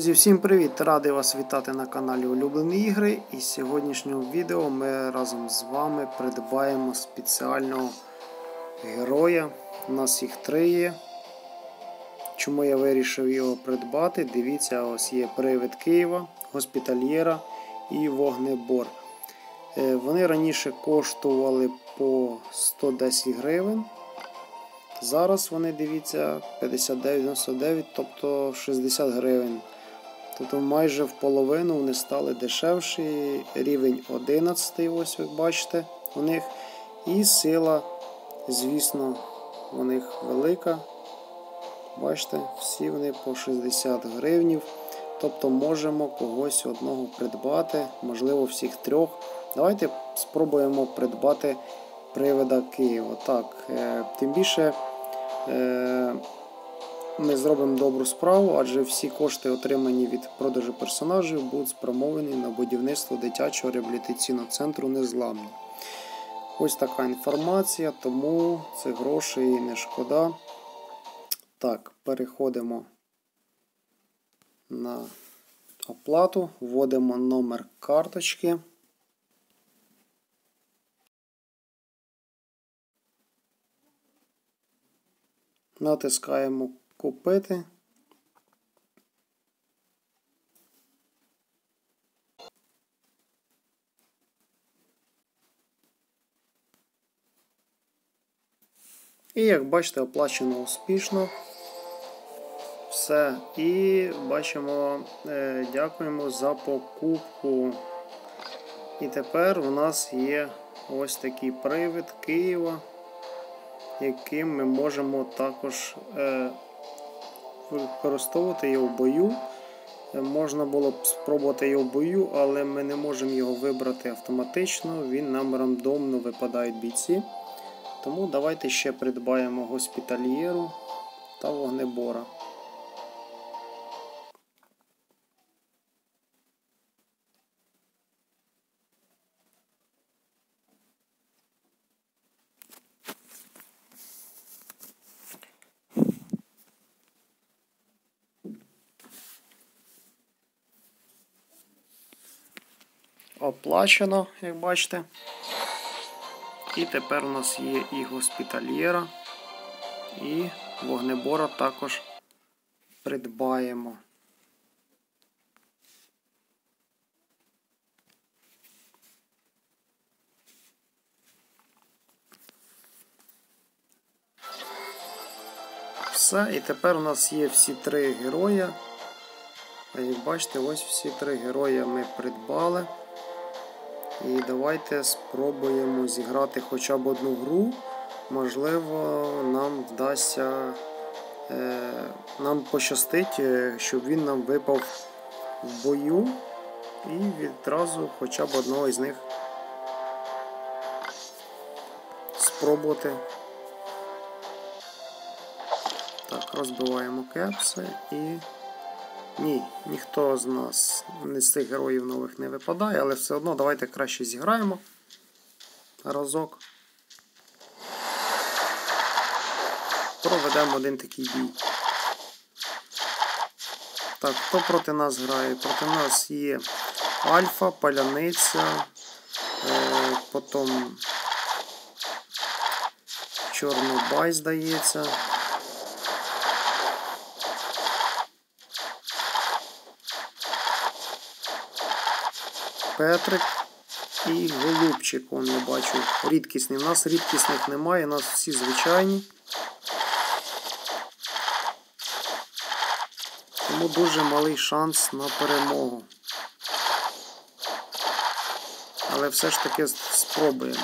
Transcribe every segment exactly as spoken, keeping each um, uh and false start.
Друзі, всім привіт! Радий вас вітати на каналі Улюблені ігри. І в сьогоднішньому відео ми разом з вами придбаємо спеціального героя. У нас їх три є. Чому я вирішив його придбати? Дивіться, ось є привид Києва, Госпітальєра і Вогнебор. Вони раніше коштували по сто десять гривень. Зараз вони, дивіться, п'ятдесят дев'ять дев'яносто дев'ять, тобто шістдесят гривень. Тобто майже в половину вони стали дешевші. Рівень одинадцятий, ось ви бачите, у них. І сила, звісно, у них велика. Бачите, всі вони по шістдесят гривнів. Тобто можемо когось одного придбати, можливо всіх трьох. Давайте спробуємо придбати привида Києва. Так, е, тим більше е, ми зробимо добру справу, адже всі кошти, отримані від продажу персонажів, будуть спрямовані на будівництво дитячого реабілітаційного центру Незламні. Ось така інформація, тому це грошей не шкода. Так, переходимо на оплату, вводимо номер карточки. Натискаємо «Купити». І, як бачите, оплачено успішно. Все. І бачимо, е, дякуємо за покупку. І тепер у нас є ось такий привид Києва, яким ми можемо також е, використовувати його в бою. Е, можна було б спробувати його в бою, але ми не можемо його вибрати автоматично, він нам рандомно випадають бійці. Тому давайте ще придбаємо Госпітальєру та Вогнебора. Оплачено, як бачите. І тепер у нас є і Госпітальєра, і Вогнебора також придбаємо. Все, і тепер у нас є всі три героя. Як бачите, ось всі три героя ми придбали. І давайте спробуємо зіграти хоча б одну гру. Можливо, нам вдасться, е, нам пощастить, щоб він нам випав в бою. І відразу хоча б одного із них спробувати. Так, розбиваємо кепси і... Ні, ніхто з нас, не з цих героїв нових не випадає, але все одно давайте краще зіграємо разок. Проведемо один такий бій. Так, хто проти нас грає? Проти нас є Альфа, Паляниця, е, потім Чорнобай, здається. Петрик і Голубчик, он, я бачу, рідкісний. У нас рідкісних немає, у нас всі звичайні. Тому дуже малий шанс на перемогу. Але все ж таки спробуємо.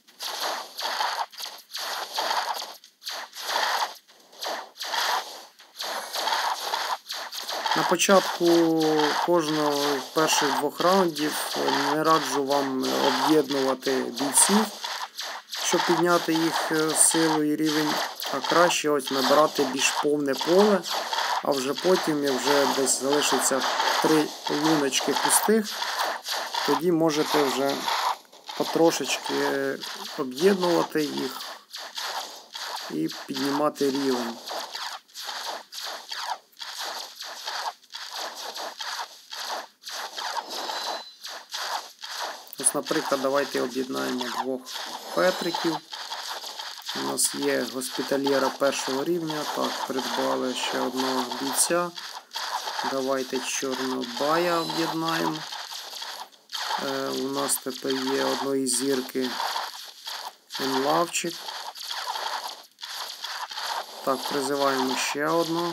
На початку кожного з перших двох раундів не раджу вам об'єднувати бійців, щоб підняти їх силу і рівень, а краще ось набирати більш повне поле, а вже потім, як вже десь залишиться три луночки пустих, тоді можете вже потрошечки об'єднувати їх і піднімати рівень. наприклад, давайте об'єднаємо двох Петриків. У нас є госпітальєра першого рівня. Так, придбали ще одного бійця. Давайте Чорнобая об'єднаємо. Е, у нас тепер є одної зірки Енлавчик. Так, призиваємо ще одного.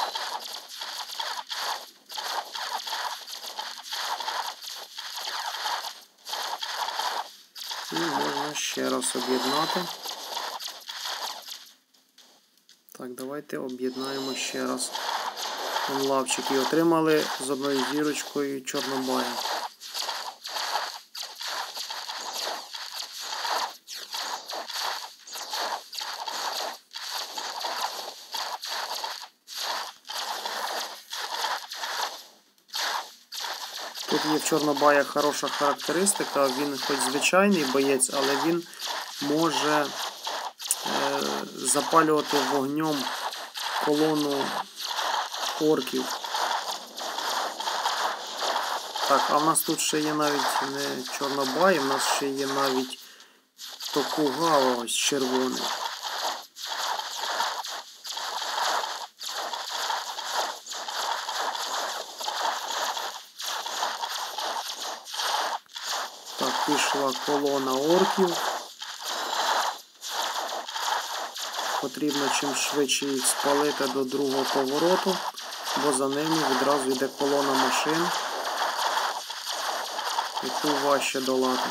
І можна ще раз об'єднати. Так, давайте об'єднаємо ще раз Енлавчик. І отримали з одною зірочкою Чорнобая. Тут є в Чорнобая хороша характеристика, він хоч звичайний боєць, але він може е, запалювати вогнем колону орків. Так, а в нас тут ще є навіть не Чорнобай, в нас ще є навіть Токугава ось червоний. Так, пішла колона орків. Потрібно чим швидше їх спалити до другого повороту, бо за ними відразу йде колона машин, яку важче долати.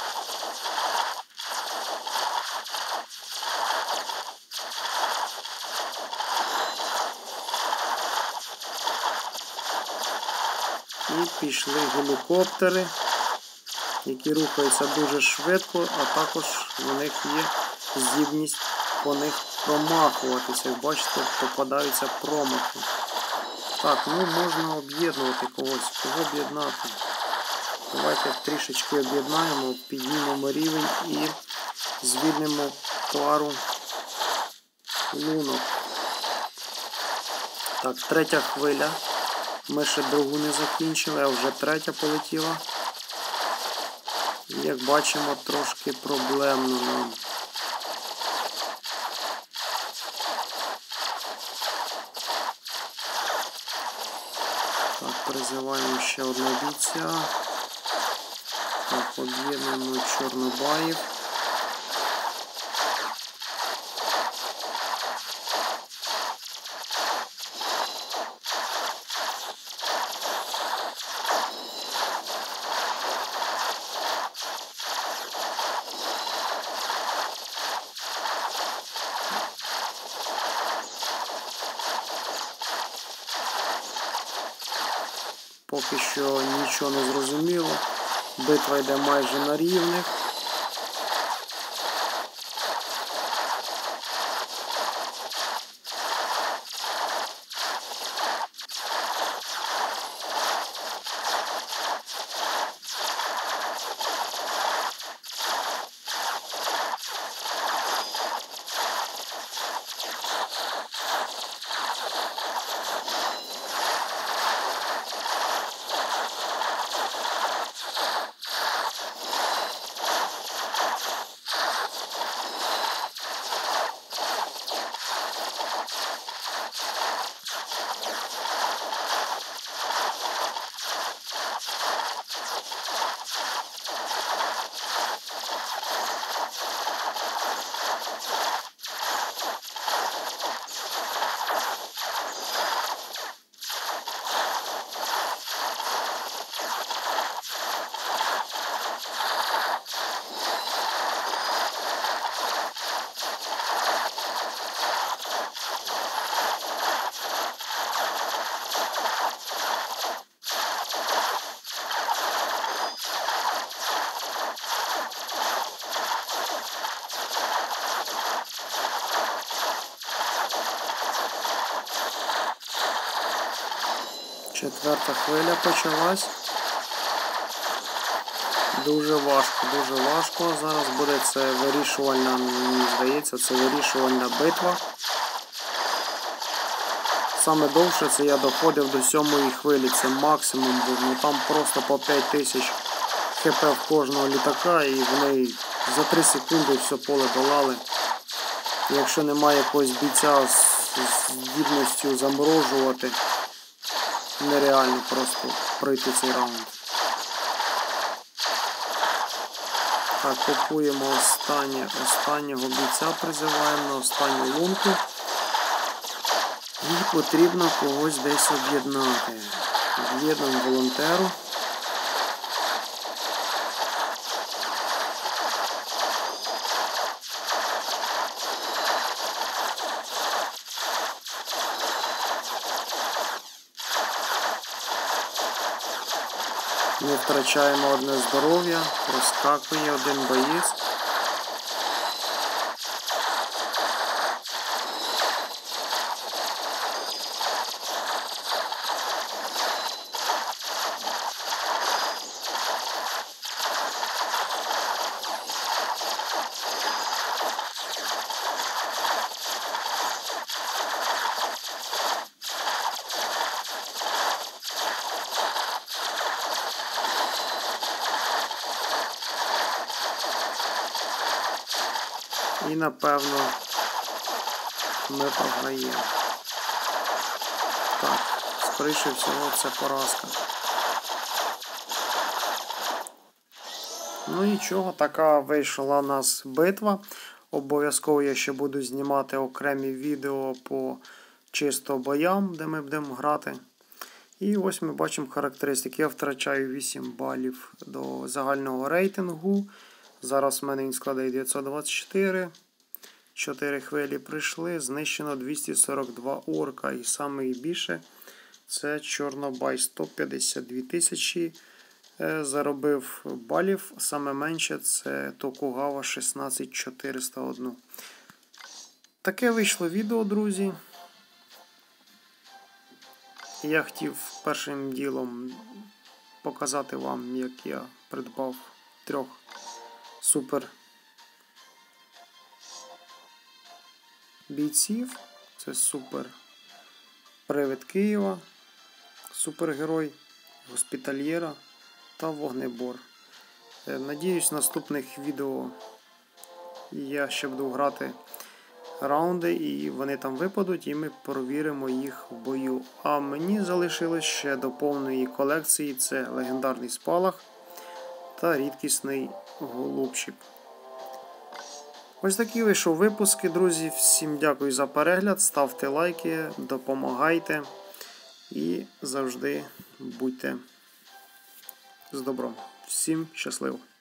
І пішли гелікоптери, які рухаються дуже швидко, а також у них є здібність по них промахуватися. Як бачите, попадаються промахи. Так, ну можна об'єднувати когось. Кого об'єднати? Давайте трішечки об'єднаємо, піднімемо рівень і звільнимо пару лунок. Так, третя хвиля. Ми ще другу не закінчили, а вже третя полетіла. І, як бачимо, трошки проблемно нам. Так, призиваємо ще одного бійця. Так, об'єднуємо Чорнобаїв. Поки що нічого не зрозуміло. Битва йде майже на рівних. Четверта хвиля почалась. Дуже важко, дуже важко. Зараз буде це вирішувальна, мені здається, це вирішувальна битва. Саме довше це я доходив до сьомої хвилі, це максимум був, ну там просто по п'ять тисяч хп в кожного літака, і вони за три секунди все поле долали. Якщо немає якогось бійця з здібністю заморожувати, нереально просто пройти цей раунд. Так, купуємо останнє, останнього бійця, призиваємо на останню лунку. І потрібно когось десь об'єднати. Об'єднуємо волонтеру. Ми втрачаємо одне здоров'я, проскакує один боєць. І, напевно, ми програємо. Так, скоріше всього, це поразка. Ну нічого, така вийшла у нас битва. Обов'язково я ще буду знімати окремі відео по чисто боям, де ми будемо грати. І ось ми бачимо характеристики. Я втрачаю вісім балів до загального рейтингу. Зараз в мене він складає дев'ятсот двадцять чотири. чотири хвилі прийшли, знищено двісті сорок два орка. І найбільше це Чорнобай, сто п'ятдесят дві тисячі заробив балів. Саме менше це Токугава, шістнадцять тисяч чотириста один. Таке вийшло відео, друзі. Я хотів першим ділом показати вам, як я придбав трьох супер бійців. Це супер Привид Києва, супергерой, Госпітальєра та Вогнебор. Надіюсь, в наступних відео я ще буду грати раунди, і вони там випадуть, і ми провіримо їх в бою. А мені залишилось ще до повної колекції: це легендарний спалах та рідкісний голубчик. Ось такі вийшов випуски, друзі. Всім дякую за перегляд, ставте лайки, допомагайте і завжди будьте з добром. Всім щасливо!